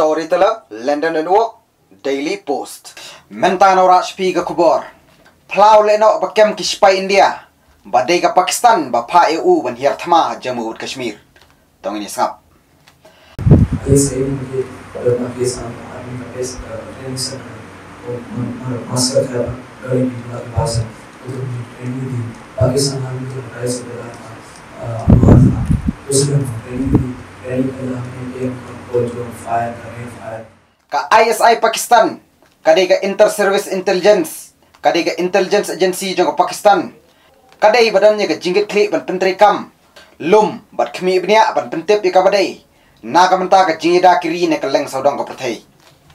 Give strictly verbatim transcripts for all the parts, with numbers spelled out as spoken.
Storyteller, London Network, Daily Post. Mentano Rashpi ga kubor. Plau leno bakem kispa India. Badai ga Pakistan ba pa E U ban hier thama Jammu Kashmir. Tong ini sap. Yes, I am here. My case, I'm the best friends. Master have very big class. Pakistan I'm the price of the Muslim training training fire fire. Ka I S I Pakistan, kadai ka Inter Service Intelligence, kadai ka Intelligence Agency jong Pakistan. Kadai badannya ka jingit klik ban pentri kam. Lum bat khmi bnia ban pentep ka badai. Naga menta ka jingida kiri ne ka leng saudang ka prathai.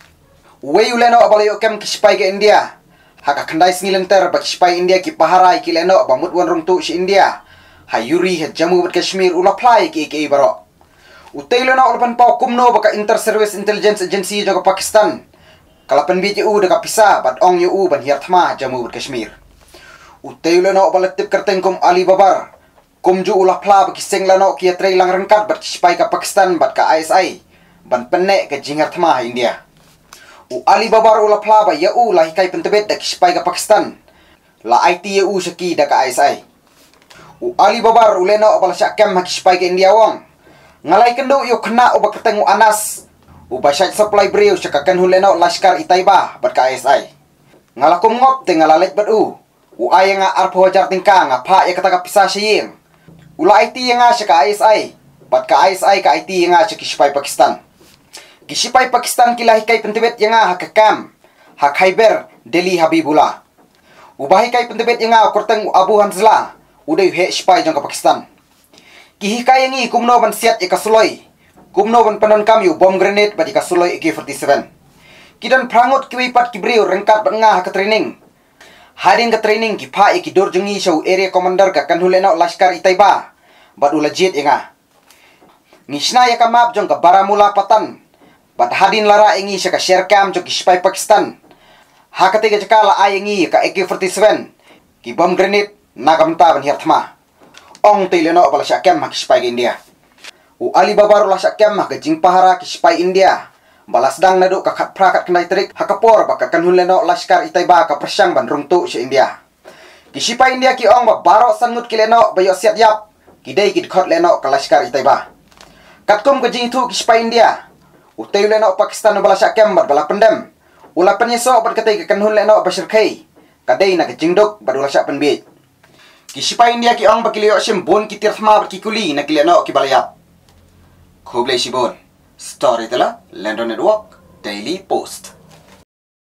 Wei uleno abalayo kem kispai ke India. Haka khandai snilenter ba kispai India ki paharai ki leno ba mutwan rungtu si India. Hayuri ha Jammu Kashmir ulaplai ki ki baro. Utai leno ulpan pau kumno ba ka Inter Service Intelligence Agency jong Pakistan. Kalapan bi U de ka pisa bat ong yu ban hier thma Jammu Kashmir. Utai leno balatip kerteng kum Ali Babar. Kumju ulah pla bagi seng lano kia tray lang rengkat bercispai ke Pakistan bat ke I S I ban penek ke jingar thma India. U Ali Babar ulah pla ba ya u lah hikai pentebet dak kispai ke Pakistan. La I T ya u syaki dak I S I. U Ali Babar uleno abal syakam ha kispai ke India wong. Ngalai kendo yu kena u baketeng u Anas. U basyat supply breu syakakan huleno Lashkar Itaiba bat ke I S I. Ngalakum ngop te ngalalek bat u. U ayanga arpo jar tingkang apa ya kata ka pisah sying. Ula I T yang asya ka I S I, bat ka I S I ka I T yang asya kispai Pakistan. Kispai Pakistan kila hikai pentebet yang ah hakam, hak Khyber Delhi Habibullah. Ubah hikai pentebet yang ah korteng Abu Hanzlah, udai he spai jong ka Pakistan. Kihikai yang i kumno ban siat ika suloi, kumno ban panon kamyu bom grenade bat ika suloi A K forty-seven. Kidan prangut kiwipat kibriu rengkat bat ngah ka training. Haring ke training ki pa iki dor jungi show area commander ka kan hulena Lashkar Itaiba bat ulajit inga ngisna ya ka map jong ka Baramula Patan bat hadin lara ingi sya ka share cam jong ki spy Pakistan hakate ga jakala ayingi ka A K forty-seven ki bom grenade nagamta ban hier thma ong teleno bala sya cam ki spy India u Ali Babar la sya cam ka jing pahara ki spy India balas dang nadu ka khat prakat knai trik hakapor baka kan huleno Lashkar Itaiba ka persang ban rungtu si India. Kisipa India ki ong ba baro sangut kileno bayo siat yap kidai kid khot leno ka Lashkar Itaiba. Katkum ka jing thu kisipa India. Utai leno Pakistan bala syakam bat bala pendem. Ula penyeso bat katai ka kan huleno Bashir Khai. Kadai na ka jingdok bat ula syak penbi. Kisipa India ki ong ba kilio sim bon ki tirthma bat ki kuli na kileno ki balayap. Khoblai sibon. Storyteller, London Network, Daily Post.